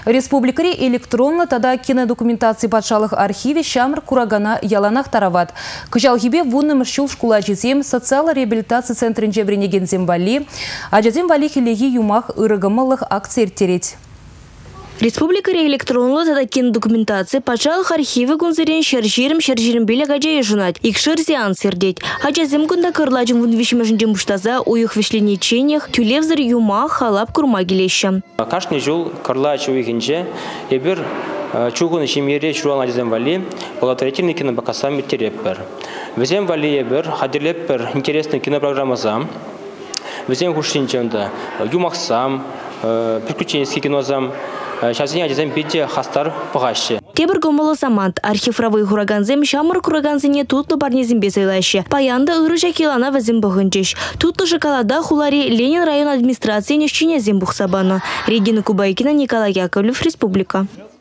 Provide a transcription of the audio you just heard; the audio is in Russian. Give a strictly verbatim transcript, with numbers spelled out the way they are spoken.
Республикари электронно тада кинодокументации патшалых архиве шамр курагана яланах тарават. Кыжалхибе вунным шул шкула жезем социал реабилитации центрин жебренеген зембали, а жезем вали хилеги юмах ырыгымылых акций тереть. Республика электронлы тада кинодокументации патшалых архивы гунзырен шаржирым шаржирым белек ажайы жунат. Икшыр зиан сирдеть. Хачазем гунда кырлачым вунвишимашын жемуштаза уюх вишленечениях тюлевзыр юмах халап курма келеща. Кашни жул кырлач уйгенже ебір чугун шимере чуруан ажазем вали благотворительный кинобакасам тереппер. Везем вали ебір хадилеппер интересный кинопрограммазам. Везем хушинчемда юмахсам, приключенческий кинозам. Тебір гомылы замант архивровый хураганзем шамыр хураганзене тутлы барнезем безайлаще. Паянда ыры жакелана вазем бұғынчеш. Тутлы жакалада хулари Ленин район администрации нешчине зем бұқсабаны. Регина Кубайкина, Николай Яковлев, Республика.